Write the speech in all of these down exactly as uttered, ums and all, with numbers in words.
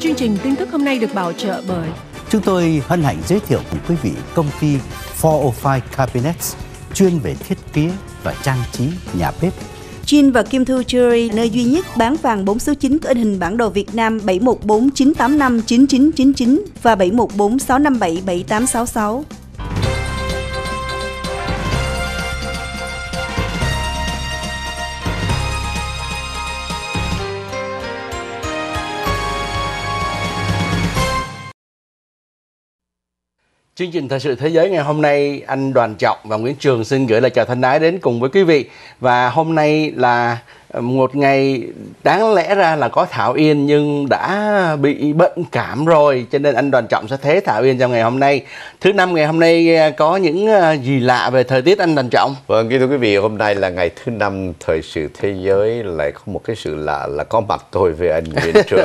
Chương trình tin tức hôm nay được bảo trợ bởi chúng tôi hân hạnh giới thiệu với quý vị công ty bốn không năm Cabinets chuyên về thiết kế và trang trí nhà bếp. Jean và Kim Thu Jewelry, nơi duy nhất bán vàng bốn số chín có in hình bản đồ Việt Nam bảy một bốn chín tám năm chín chín chín chín và bảy một bốn sáu năm bảy bảy tám sáu sáu. Chương trình Thời sự Thế giới ngày hôm nay, anh Đoàn Trọng và Nguyễn Trường xin gửi lời chào thân ái đến cùng với quý vị. Và hôm nay là một ngày đáng lẽ ra là có Thảo Yên nhưng đã bị bệnh cảm rồi, cho nên anh Đoàn Trọng sẽ thế Thảo Yên trong ngày hôm nay. Thứ năm ngày hôm nay có những gì lạ về thời tiết anh Đoàn Trọng? Vâng, kính thưa quý vị, hôm nay là ngày thứ năm Thời sự Thế giới, lại có một cái sự lạ là có mặt tôi với anh Nguyễn Trường.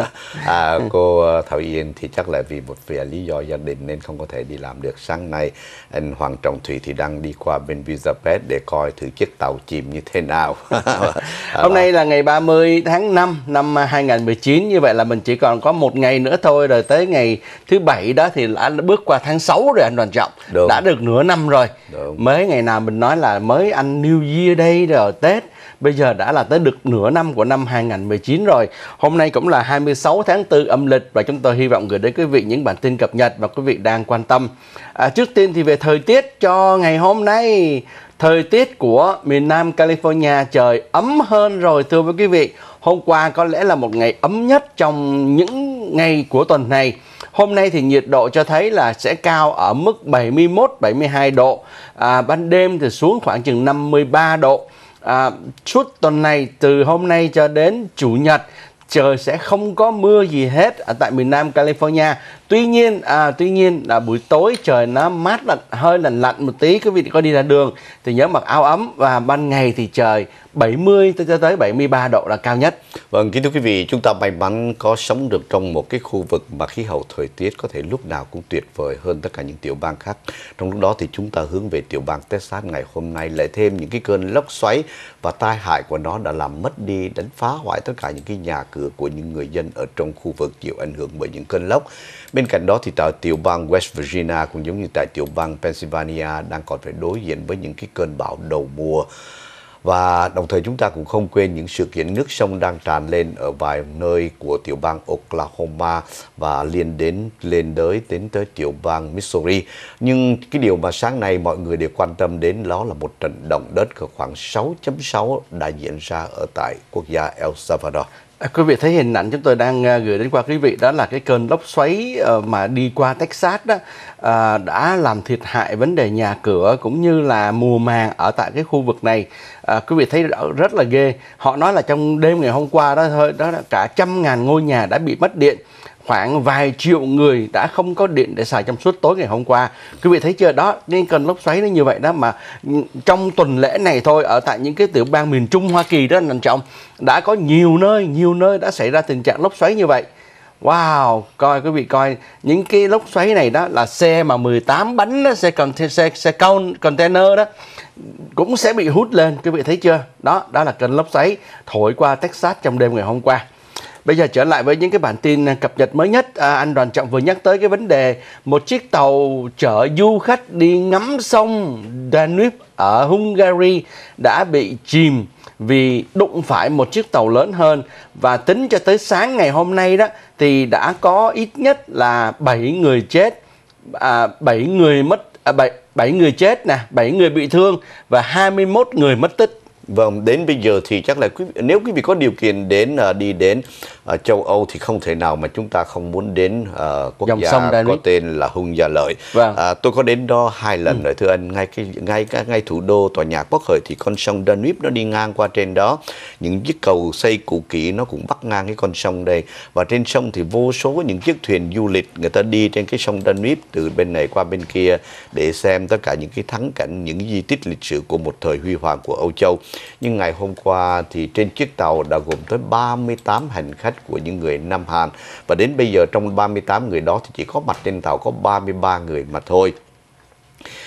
à, cô Thảo Yên thì chắc là vì một vài lý do gia đình nên không có thể đi làm được. Sáng nay anh Hoàng Trọng Thủy thì đang đi qua bên Vizapet để coi thử chiếc tàu chìm như thế nào. À, hôm nay là ngày ba mươi tháng năm năm hai nghìn không trăm mười chín, như vậy là mình chỉ còn có một ngày nữa thôi, rồi tới ngày thứ bảy đó thì đã bước qua tháng sáu rồi anh Đoàn Trọng. Đúng. Đã được nửa năm rồi. Đúng. Mới ngày nào mình nói là mới ăn New Year đây rồi Tết, bây giờ đã là tới được nửa năm của năm hai nghìn không trăm mười chín rồi. Hôm nay cũng là hai mươi sáu tháng tư âm lịch và chúng tôi hy vọng gửi đến quý vị những bản tin cập nhật mà quý vị đang quan tâm. À, trước tiên thì về thời tiết cho ngày hôm nay. Thời tiết của miền Nam California trời ấm hơn rồi thưa với quý vị. Hôm qua có lẽ là một ngày ấm nhất trong những ngày của tuần này. Hôm nay thì nhiệt độ cho thấy là sẽ cao ở mức bảy mươi mốt bảy mươi hai độ. À, ban đêm thì xuống khoảng chừng năm mươi ba độ. À, suốt tuần này từ hôm nay cho đến Chủ nhật trời sẽ không có mưa gì hết ở tại miền Nam California. Tuy nhiên, à, tuy nhiên là buổi tối trời nó mát lạnh, hơi lạnh lạnh một tí. Quý vị có đi ra đường thì nhớ mặc áo ấm, và ban ngày thì trời bảy mươi cho tới bảy mươi ba độ là cao nhất. Vâng, kính thưa quý vị, chúng ta may mắn có sống được trong một cái khu vực mà khí hậu thời tiết có thể lúc nào cũng tuyệt vời hơn tất cả những tiểu bang khác. Trong lúc đó thì chúng ta hướng về tiểu bang Texas ngày hôm nay, lại thêm những cái cơn lốc xoáy và tai hại của nó đã làm mất đi, đánh phá hoại tất cả những cái nhà cửa của những người dân ở trong khu vực chịu ảnh hưởng bởi những cơn lốc. Bên cạnh đó thì tại tiểu bang West Virginia cũng giống như tại tiểu bang Pennsylvania đang còn phải đối diện với những cái cơn bão đầu mùa. Và đồng thời chúng ta cũng không quên những sự kiện nước sông đang tràn lên ở vài nơi của tiểu bang Oklahoma và liên đến lên tới đến tới tiểu bang Missouri. Nhưng cái điều mà sáng nay mọi người đều quan tâm đến đó là một trận động đất cỡ khoảng sáu chấm sáu đã diễn ra ở tại quốc gia El Salvador. À, quý vị thấy hình ảnh chúng tôi đang uh, gửi đến qua quý vị, đó là cái cơn lốc xoáy uh, mà đi qua Texas đó, uh, đã làm thiệt hại vấn đề nhà cửa cũng như là mùa màng ở tại cái khu vực này. Uh, quý vị thấy rất là ghê. Họ nói là trong đêm ngày hôm qua đó thôi, đó là cả trăm ngàn ngôi nhà đã bị mất điện. Khoảng vài triệu người đã không có điện để xài trong suốt tối ngày hôm qua. Quý vị thấy chưa đó, nên cơn lốc xoáy nó như vậy đó, mà trong tuần lễ này thôi ở tại những cái tiểu bang miền Trung Hoa Kỳ đó anh Trọng, đã có nhiều nơi, nhiều nơi đã xảy ra tình trạng lốc xoáy như vậy. Wow, coi quý vị coi những cái lốc xoáy này đó là xe mà mười tám bánh đó, xe container, xe, xe container đó cũng sẽ bị hút lên, quý vị thấy chưa? Đó, đó là cơn lốc xoáy thổi qua Texas trong đêm ngày hôm qua. Bây giờ trở lại với những cái bản tin cập nhật mới nhất. À, anh Đoàn Trọng vừa nhắc tới cái vấn đề một chiếc tàu chở du khách đi ngắm sông Danube ở Hungary đã bị chìm vì đụng phải một chiếc tàu lớn hơn. Và tính cho tới sáng ngày hôm nay đó thì đã có ít nhất là bảy người chết, à, bảy người mất, à, bảy, bảy người chết nè, bảy người bị thương và hai mươi mốt người mất tích. Vâng, đến bây giờ thì chắc là quý, nếu quý vị có điều kiện đến uh, đi đến uh, châu Âu thì không thể nào mà chúng ta không muốn đến uh, quốc dòng gia có tên là Hung Gia Lợi. Vâng. Uh, tôi có đến đó hai lần ừ. rồi thưa anh. Ngay cái ngay ngay thủ đô tòa nhà Quốc Hội thì con sông Danube nó đi ngang qua trên đó. Những chiếc cầu xây cũ kỹ nó cũng bắc ngang cái con sông đây, và trên sông thì vô số những chiếc thuyền du lịch người ta đi trên cái sông Danube từ bên này qua bên kia để xem tất cả những cái thắng cảnh, những di tích lịch sử của một thời huy hoàng của Âu Châu. Nhưng ngày hôm qua thì trên chiếc tàu đã gồm tới ba mươi tám hành khách của những người Nam Hàn. Và đến bây giờ trong ba mươi tám người đó thì chỉ có mặt trên tàu có ba mươi ba người mà thôi.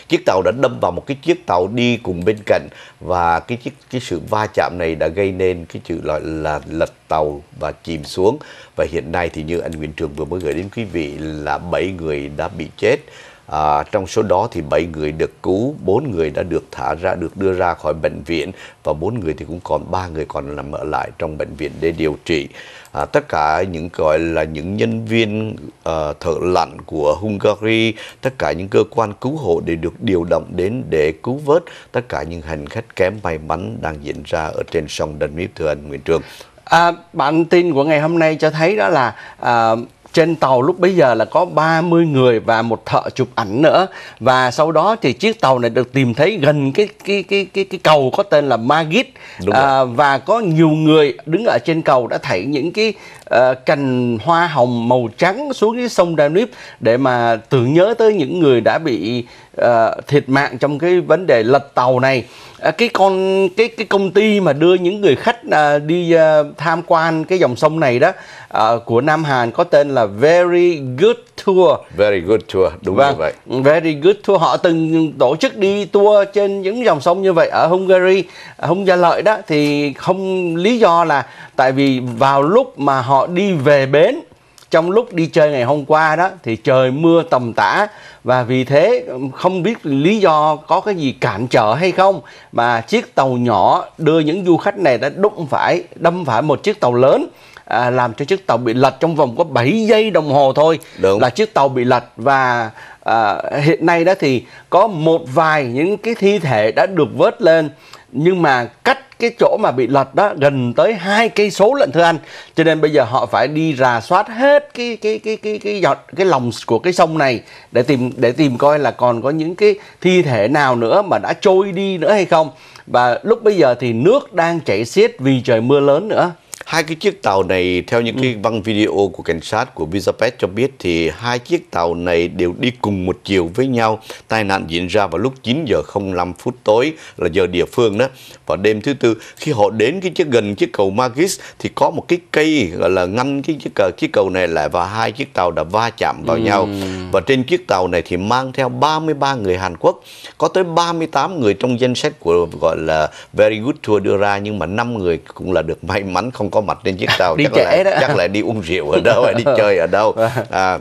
Chiếc tàu đã đâm vào một cái chiếc tàu đi cùng bên cạnh, và cái chiếc cái sự va chạm này đã gây nên cái sự gọi là lật tàu và chìm xuống. Và hiện nay thì như anh Nguyễn Trường vừa mới gửi đến quý vị là bảy người đã bị chết. À, trong số đó thì bảy người được cứu, bốn người đã được thả ra, được đưa ra khỏi bệnh viện, và bốn người thì cũng còn ba người còn nằm ở lại trong bệnh viện để điều trị. À, tất cả những gọi là những nhân viên uh, thợ lặn của Hungary, tất cả những cơ quan cứu hộ đều được điều động đến để cứu vớt tất cả những hành khách kém may mắn đang diễn ra ở trên sông Danube, thưa anh Nguyễn Trường. À, bản tin của ngày hôm nay cho thấy đó là à, trên tàu lúc bấy giờ là có ba mươi người và một thợ chụp ảnh nữa, và sau đó thì chiếc tàu này được tìm thấy gần cái cái cái cái cái cầu có tên là Margit, à, và có nhiều người đứng ở trên cầu đã thấy những cái uh, cành hoa hồng màu trắng xuống cái sông Danube để mà tưởng nhớ tới những người đã bị uh, thiệt mạng trong cái vấn đề lật tàu này. À, cái con cái cái công ty mà đưa những người khách uh, đi uh, tham quan cái dòng sông này đó uh, của Nam Hàn có tên là Very Good Tour. Very Good Tour, đúng và như vậy. Very Good Tour họ từng tổ chức đi tour trên những dòng sông như vậy ở Hungary, Hung Gia Lợi đó, thì không lý do là tại vì vào lúc mà họ đi về bến trong lúc đi chơi ngày hôm qua đó thì trời mưa tầm tã, và vì thế không biết lý do có cái gì cản trở hay không mà chiếc tàu nhỏ đưa những du khách này đã đụng phải đâm phải một chiếc tàu lớn, à, làm cho chiếc tàu bị lật trong vòng có bảy giây đồng hồ thôi. Đúng. Là chiếc tàu bị lật. Và à, hiện nay đó thì có một vài những cái thi thể đã được vớt lên, nhưng mà cách cái chỗ mà bị lật đó gần tới hai cây số lận thưa anh, cho nên bây giờ họ phải đi rà soát hết cái cái cái cái cái giọt cái lòng của cái sông này để tìm để tìm coi là còn có những cái thi thể nào nữa mà đã trôi đi nữa hay không. Và lúc bây giờ thì nước đang chảy xiết vì trời mưa lớn nữa. Hai cái chiếc tàu này, theo những cái băng video của cảnh sát của Budapest cho biết, thì hai chiếc tàu này đều đi cùng một chiều với nhau. Tai nạn diễn ra vào lúc chín giờ không lăm phút tối là giờ địa phương đó, vào đêm thứ Tư. Khi họ đến cái chiếc gần chiếc cầu Margit thì có một cái cây gọi là ngăn cái chiếc cầu, chiếc cầu này lại, và hai chiếc tàu đã va chạm vào uhm. nhau. Và trên chiếc tàu này thì mang theo ba mươi ba người Hàn Quốc, có tới ba mươi tám người trong danh sách của gọi là Very Good Tour đưa ra, nhưng mà năm người cũng là được may mắn không có mặt trên chiếc tàu. Đi chắc, trễ là, đó. chắc là đi uống rượu ở đâu, đi chơi ở đâu. À,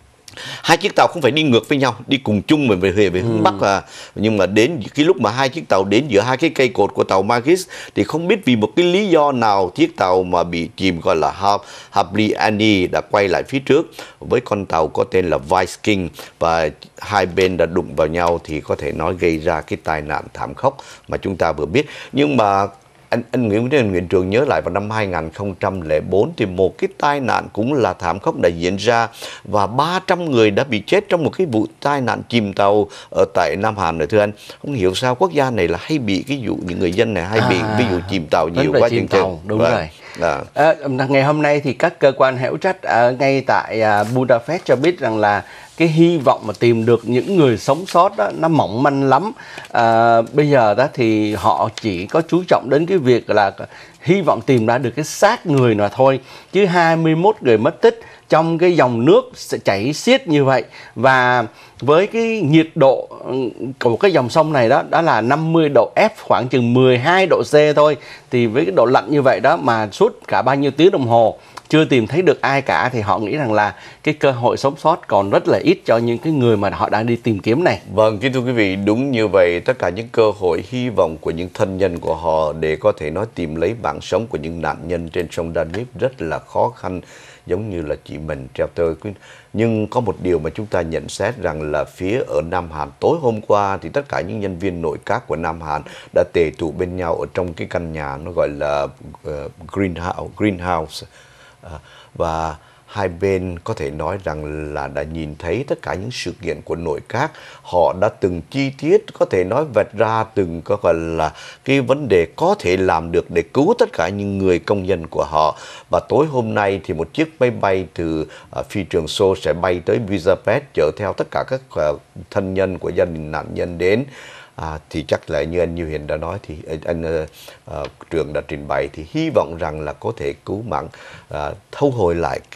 hai chiếc tàu không phải đi ngược với nhau, đi cùng chung mà về về hướng ừ. Bắc, à, nhưng mà đến cái lúc mà hai chiếc tàu đến giữa hai cái cây cột của tàu Margit thì không biết vì một cái lý do nào chiếc tàu mà bị chìm gọi là Habliani đã quay lại phía trước với con tàu có tên là Viking, và hai bên đã đụng vào nhau thì có thể nói gây ra cái tai nạn thảm khốc mà chúng ta vừa biết. Nhưng mà Anh, anh Nguyễn Nguyễn Nguyễn Trường nhớ lại vào năm hai nghìn không trăm lẻ bốn thì một cái tai nạn cũng là thảm khốc đã diễn ra, và ba trăm người đã bị chết trong một cái vụ tai nạn chìm tàu ở tại Nam Hàn này thưa anh. Không hiểu sao quốc gia này là hay bị cái vụ, những người dân này hay bị à, ví dụ chìm tàu nhiều quá chừng chừng. Đúng và, rồi. À. À, ngày hôm nay thì các cơ quan hữu trách ở ngay tại uh, Budapest cho biết rằng là cái hy vọng mà tìm được những người sống sót đó nó mỏng manh lắm. À, bây giờ đó thì họ chỉ có chú trọng đến cái việc là hy vọng tìm ra được cái xác người nào thôi, chứ hai mươi mốt người mất tích trong cái dòng nước sẽ chảy xiết như vậy, và với cái nhiệt độ của cái dòng sông này đó đó là năm mươi độ F, khoảng chừng mười hai độ C thôi, thì với cái độ lạnh như vậy đó mà suốt cả bao nhiêu tiếng đồng hồ chưa tìm thấy được ai cả, thì họ nghĩ rằng là cái cơ hội sống sót còn rất là ít cho những cái người mà họ đang đi tìm kiếm này. Vâng, kính thưa quý vị, đúng như vậy, tất cả những cơ hội hy vọng của những thân nhân của họ để có thể nói tìm lấy mạng sống của những nạn nhân trên sông Danube rất là khó khăn, giống như là chị mình treo tơ. Nhưng có một điều mà chúng ta nhận xét rằng là phía ở Nam Hàn tối hôm qua thì tất cả những nhân viên nội các của Nam Hàn đã tề tụ bên nhau ở trong cái căn nhà nó gọi là uh, greenhouse, greenhouse. À, và hai bên có thể nói rằng là đã nhìn thấy tất cả những sự kiện của nội các. Họ đã từng chi tiết có thể nói vạch ra từng có gọi là cái vấn đề có thể làm được để cứu tất cả những người công nhân của họ. Và tối hôm nay thì một chiếc máy bay từ uh, phi trường Seoul sẽ bay tới Budapest chở theo tất cả các uh, thân nhân của gia đình nạn nhân đến. À, thì chắc là như anh Như Hiền đã nói thì anh uh, uh, Trường đã trình bày thì hy vọng rằng là có thể cứu mạng, uh, thu hồi lại cái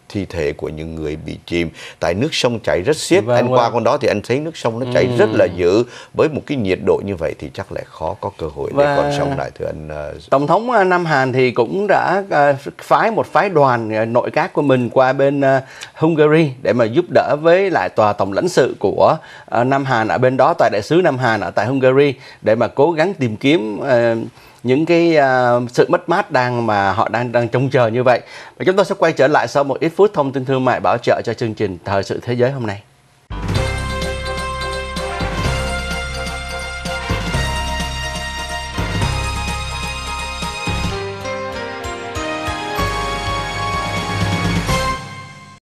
thi thể của những người bị chìm tại nước sông chảy rất xiết. Vâng, anh vâng. qua con đó thì anh thấy nước sông nó chảy Ừ. rất là dữ, với một cái nhiệt độ như vậy thì chắc lại khó có cơ hội để Và còn sống lại, thưa anh. uh, Tổng thống uh, Nam Hàn thì cũng đã uh, phái một phái đoàn uh, nội các của mình qua bên uh, Hungary để mà giúp đỡ với lại tòa tổng lãnh sự của uh, Nam Hàn ở bên đó, tòa đại sứ Nam Hàn ở tại Hungary, để mà cố gắng tìm kiếm uh, những cái uh, sự mất mát đang mà họ đang đang trông chờ như vậy. Và chúng tôi sẽ quay trở lại sau một ít phút thông tin thương mại bảo trợ cho chương trình Thời sự Thế giới hôm nay.